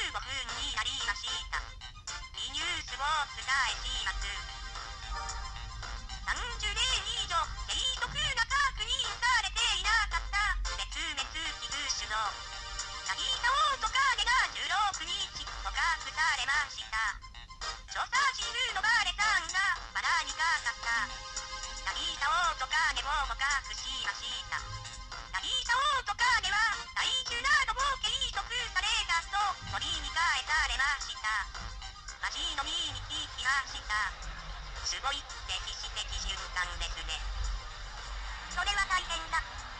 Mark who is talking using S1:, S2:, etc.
S1: 5分になりました。ニュースをお伝えします。30年以上生息が確認されていなかった絶滅危惧種のナギタオオトカゲが16日捕獲されました。調査チームのバレさんが罠にかかったナギタオオトカゲを捕獲しました。ナギタオオトカゲは体重なども計測されたと森に返されました。街飲みに聞きました。すごい歴史的瞬間ですね。それは大変だ。